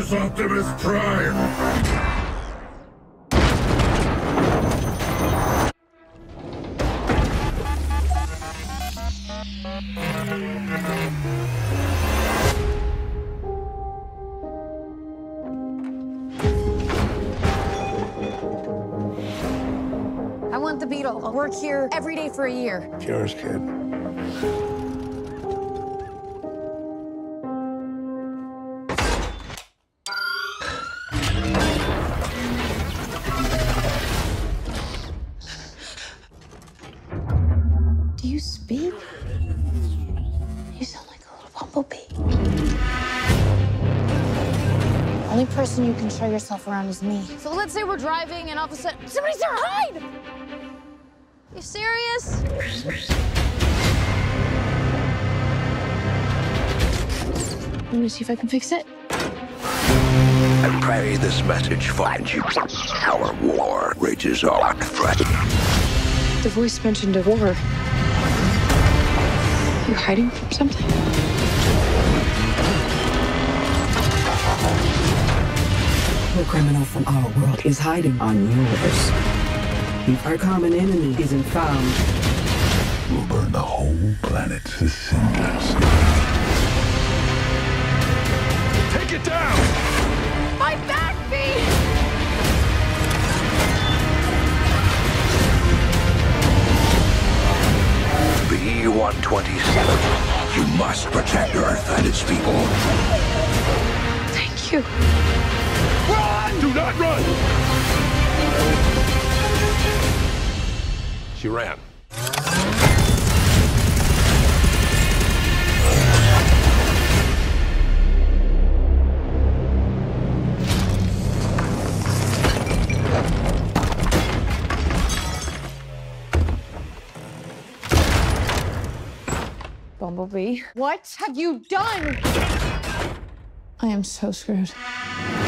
is Optimus Prime! I want the Beetle. I'll work here every day for a year. It's yours, kid. Do you speak? You sound like a little bumblebee. Only person you can show yourself around is me. So let's say we're driving and all of a sudden, somebody's there, hide! You serious? Let me see if I can fix it. I pray this message finds you. Our war rages on. The voice mentioned a war. You hiding from something? The criminal from our world is hiding on yours. If our common enemy isn't found, We'll burn the whole planet to cinders. Take it down! My back feet! B-127. You must protect Earth and its people. Thank you. Run! Do not run! She ran. Bumblebee, what have you done? I am so screwed.